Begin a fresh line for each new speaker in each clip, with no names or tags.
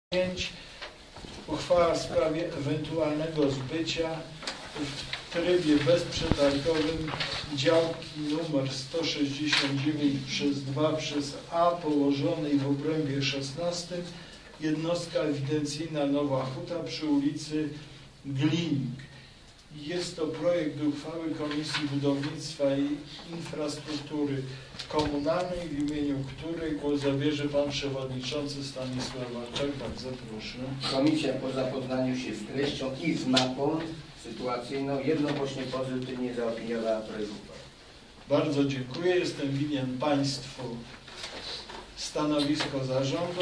5. Uchwała w sprawie ewentualnego zbycia w trybie bezprzetargowym działki numer 169/2 przez A położonej w obrębie 16 jednostka ewidencyjna Nowa Huta przy ulicy Glinik. Jest to projekt uchwały Komisji Budownictwa i Infrastruktury Komunalnej, w imieniu której głos zabierze Pan Przewodniczący Stanisław Walczak. Bardzo proszę.
Komisja po zapoznaniu się z treścią i z mapą sytuacyjną jednogłośnie pozytywnie zaopiniowała projekt uchwały.
Bardzo dziękuję. Jestem winien Państwu stanowisko zarządu.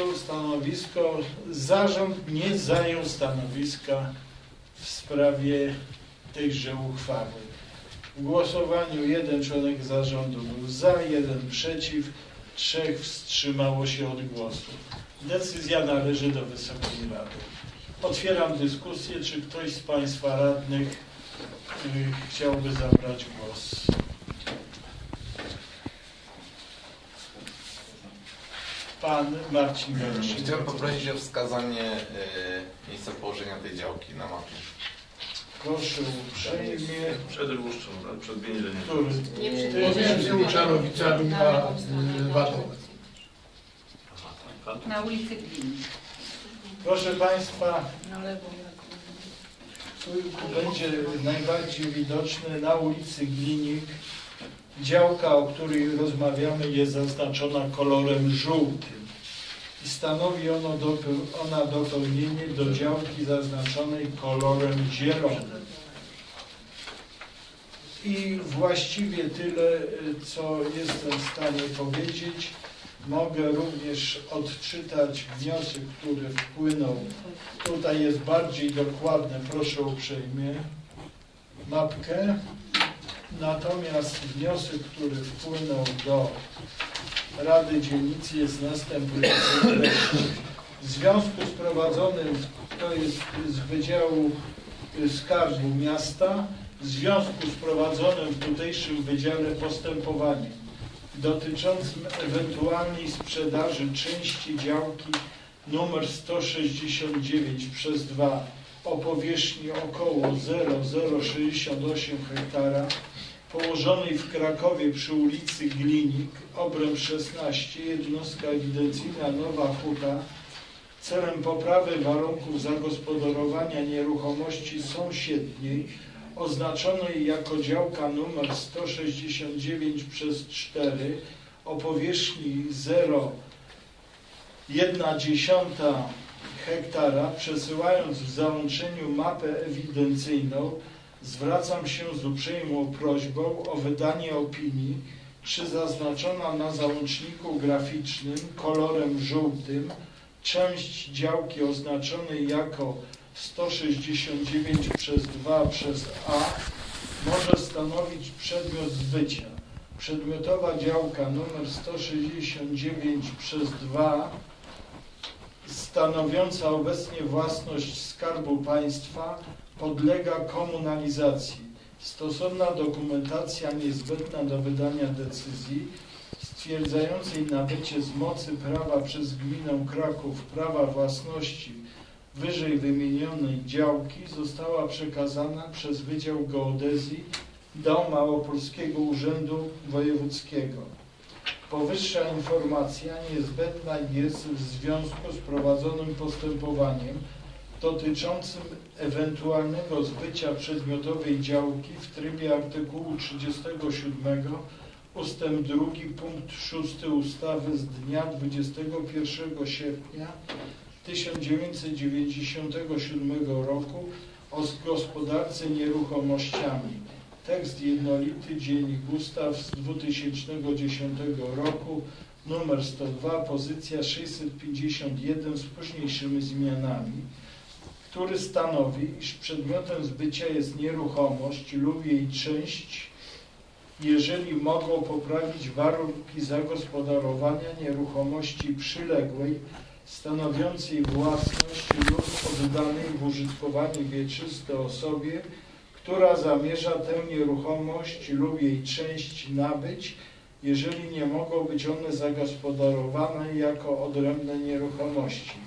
Zarząd nie zajął stanowiska w sprawie tejże uchwały. W głosowaniu jeden członek zarządu był za, jeden przeciw, 3 wstrzymało się od głosu. Decyzja należy do Wysokiej Rady. Otwieram dyskusję. Czy ktoś z Państwa radnych chciałby zabrać głos? Pan Marcin Garczyk.
Chciałem poprosić o wskazanie miejsca położenia tej działki na mapie.
Proszę uprzejmie.
Przed Rłuszczą, przed Bienileniem.
Pomiędzy Łuczanowicami a Watą.
Na ulicy Glinik.
Proszę Państwa,
Na lewo.
tu będzie najbardziej widoczny na ulicy Glinik. Działka, o której rozmawiamy, jest zaznaczona kolorem żółtym i stanowi ona dopełnienie do działki zaznaczonej kolorem zielonym. I właściwie tyle, co jestem w stanie powiedzieć. Mogę również odczytać wniosek, który wpłynął. Tutaj jest bardziej dokładne, proszę uprzejmie, mapkę. Natomiast wniosek, który wpłynął do Rady Dzielnicy, jest następujący. W związku z prowadzonym, to jest z Wydziału Skarbu Miasta, w związku z prowadzonym w tutejszym wydziale postępowaniem dotyczącym ewentualnej sprzedaży części działki numer 169/2 o powierzchni około 0,068 hektara położonej w Krakowie przy ulicy Glinik, obręb 16, jednostka ewidencyjna Nowa Huta, celem poprawy warunków zagospodarowania nieruchomości sąsiedniej oznaczonej jako działka numer 169/4 o powierzchni 0,1 hektara, przesyłając w załączeniu mapę ewidencyjną, zwracam się z uprzejmą prośbą o wydanie opinii, czy zaznaczona na załączniku graficznym kolorem żółtym część działki oznaczonej jako 169/2 przez A może stanowić przedmiot zbycia. Przedmiotowa działka numer 169/2 stanowiąca obecnie własność Skarbu Państwa podlega komunalizacji. Stosowna dokumentacja niezbędna do wydania decyzji stwierdzającej nabycie z mocy prawa przez gminę Kraków prawa własności wyżej wymienionej działki została przekazana przez Wydział Geodezji do Małopolskiego Urzędu Wojewódzkiego. Powyższa informacja niezbędna jest w związku z prowadzonym postępowaniem dotyczącym ewentualnego zbycia przedmiotowej działki w trybie artykułu 37 ustęp 2 punkt 6 ustawy z dnia 21 sierpnia 1997 roku o gospodarce nieruchomościami. Tekst jednolity, Dziennik Ustaw z 2010 roku, numer 102, pozycja 651 z późniejszymi zmianami, który stanowi, iż przedmiotem zbycia jest nieruchomość lub jej część, jeżeli mogą poprawić warunki zagospodarowania nieruchomości przyległej, stanowiącej własność lub oddanej w użytkowanie wieczyste osobie, która zamierza tę nieruchomość lub jej część nabyć, jeżeli nie mogą być one zagospodarowane jako odrębne nieruchomości.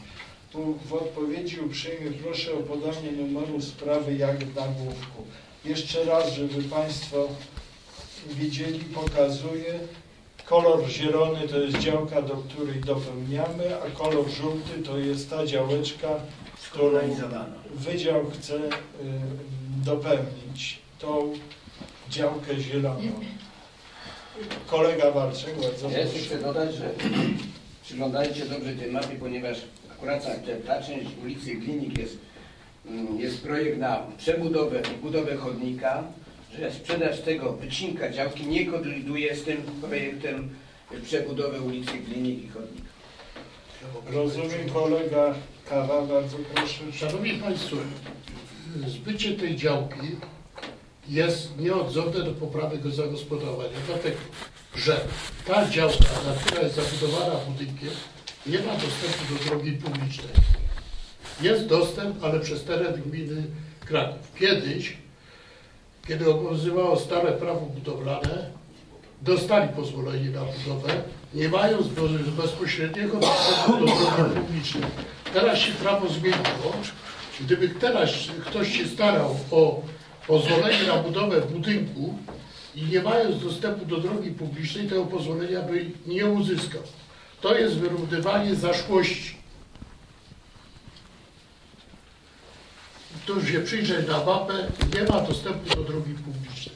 W odpowiedzi uprzejmie proszę o podanie numeru sprawy jak w nagłówku. Jeszcze raz, żeby Państwo widzieli, pokazuję. Kolor zielony to jest działka, do której dopełniamy, a kolor żółty to jest ta działeczka, którą wydział chce dopełnić. Tą działkę zieloną. Kolega Walczek, bardzo
Ja
proszę.
jeszcze chcę dodać, że przyglądajcie dobrze tej mapie, ponieważ akurat ta część ulicy Glinik jest projekt na przebudowę i budowę chodnika, że sprzedaż tego wycinka działki nie koliduje z tym projektem przebudowy ulicy Glinik i chodnika.
Rozumiem, kolega Kawa, bardzo proszę.
Szanowni Państwo, zbycie tej działki jest nieodzowne do poprawy zagospodarowania, dlatego że ta działka, która jest zabudowana budynkiem, nie ma dostępu do drogi publicznej. Jest dostęp, ale przez teren gminy Kraków. Kiedyś, kiedy obowiązywało stare prawo budowlane, dostali pozwolenie na budowę, nie mając bezpośredniego dostępu do drogi publicznej. Teraz się prawo zmieniło. Gdyby teraz ktoś się starał o pozwolenie na budowę budynku i nie mając dostępu do drogi publicznej, tego pozwolenia by nie uzyskał. To jest wyrównywanie zaszłości. Ktoś się przyjrzeć na mapę, nie ma dostępu do drogi publicznej.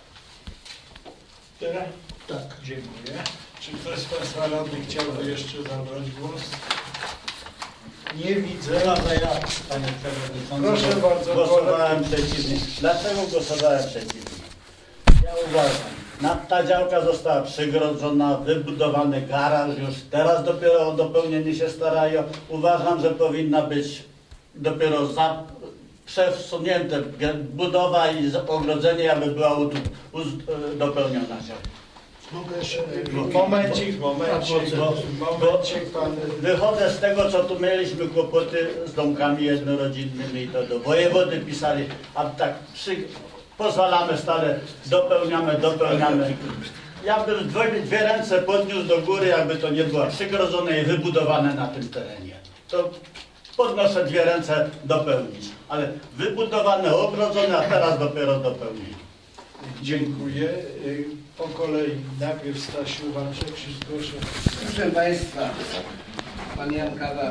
Tyle?
Tak.
Dziękuję. Czy ktoś z Państwa radnych chciałby jeszcze zabrać głos? Nie widzę.
Ja, panie przewodniczący,
Proszę bardzo,
głosowałem przeciwnie. Dlaczego głosowałem przeciwnie? Ja uważam, ta działka została przygrodzona, wybudowany garaż, już teraz dopiero o dopełnienie się starają. Uważam, że powinna być dopiero przesunięte budowa i ogrodzenie, aby była dopełniona działka.
Mogę jeszcze...
Momencik, pan...
Wychodzę z tego, co tu mieliśmy kłopoty z domkami jednorodzinnymi i to do wojewody pisali, a tak pozwalamy stale, dopełniamy. Ja bym dwie ręce podniósł do góry, jakby to nie było przygrodzone i wybudowane na tym terenie. To podnoszę dwie ręce dopełnić, ale wybudowane, ogrodzone, a teraz dopiero dopełnienie.
Dziękuję. Po kolei najpierw Stasiu Walczek, proszę.
Proszę Państwa, Pan Jan Kawa,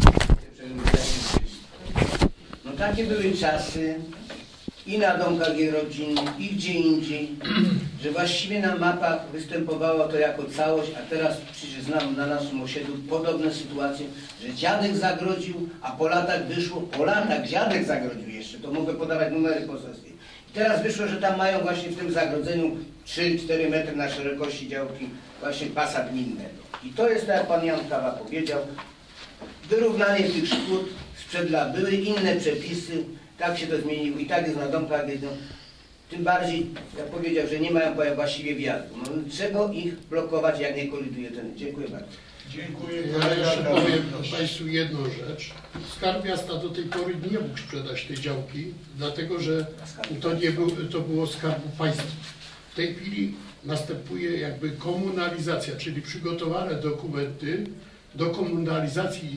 no takie były czasy i na domkach jednorodzinnych, i gdzie indziej, że właściwie na mapach występowało to jako całość, a teraz przecież znam na naszym osiedlu podobne sytuacje, że dziadek zagrodził, a po latach wyszło, dziadek zagrodził jeszcze, to mogę podawać numery poselskie. I teraz wyszło, że tam mają właśnie w tym zagrodzeniu 3-4 metry na szerokości działki właśnie pasa gminnego. I to jest, tak jak Pan Jan Kawa powiedział, wyrównanie tych szkód sprzed lat. Były inne przepisy, tak się to zmieniło i tak jest na domkach. No, tym bardziej, jak powiedział, że nie mają właściwie wjazdu. No, trzeba ich blokować, jak nie koliduje ten. Dziękuję bardzo.
Dziękuję.
Ja jeszcze powiem Państwu jedną rzecz. Skarb Miasta do tej pory nie mógł sprzedać tej działki, dlatego że to było Skarbu Państwa. W tej chwili następuje jakby komunalizacja, czyli przygotowane dokumenty do komunalizacji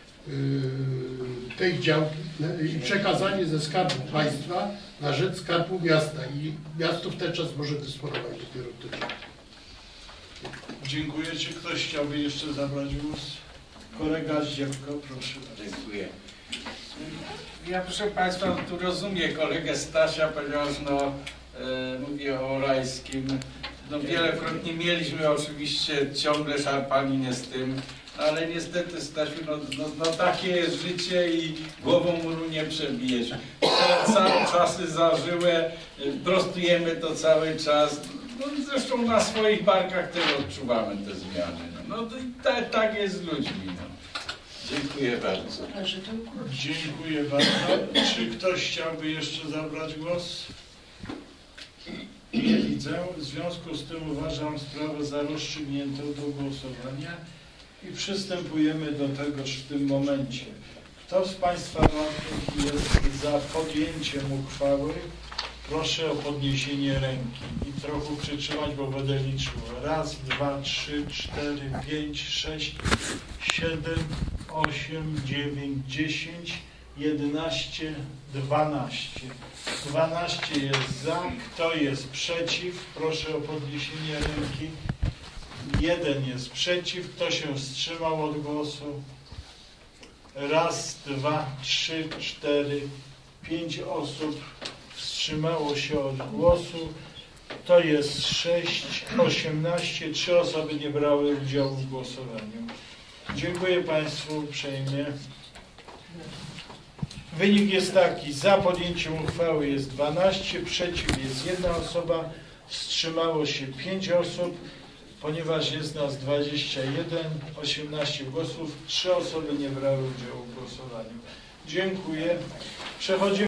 tej działki i przekazanie ze Skarbu Państwa na rzecz Skarbu Miasta i miasto w ten czas może dysponować dopiero tym.
Dziękuję. Czy ktoś chciałby jeszcze zabrać głos? Kolega Zdziewko, proszę.
Dziękuję.
Ja proszę Państwa, tu rozumiem kolegę Stasia, ponieważ mówię o Rajskim. No wielokrotnie mieliśmy oczywiście ciągle szarpaninę z tym, ale niestety Stasiu, no takie jest życie i głową muru nie przebijesz. Całe czasy zażyłe, prostujemy to cały czas. No, zresztą na swoich barkach też odczuwamy te zmiany. No to i tak jest z ludźmi. No. Dziękuję bardzo.
Dziękuję bardzo. Czy ktoś chciałby jeszcze zabrać głos? Nie widzę. W związku z tym uważam sprawę za rozstrzygniętą do głosowania i przystępujemy do tegoż w tym momencie. Kto z Państwa radnych jest za podjęciem uchwały? Proszę o podniesienie ręki i trochę przytrzymać, bo będę liczył. 1, 2, 3, 4, 5, 6, 7, 8, 9, 10, 11, 12. 12 jest za. Kto jest przeciw? Proszę o podniesienie ręki. 1 jest przeciw. Kto się wstrzymał od głosu? 1, 2, 3, 4, 5 osób wstrzymało się od głosu. To jest 6, 18. 3 osoby nie brały udziału w głosowaniu. Dziękuję Państwu uprzejmie. Wynik jest taki: za podjęciem uchwały jest 12, przeciw jest 1 osoba, wstrzymało się 5 osób. Ponieważ jest nas 21, 18 głosów, 3 osoby nie brały udziału w głosowaniu. Dziękuję. Przechodzimy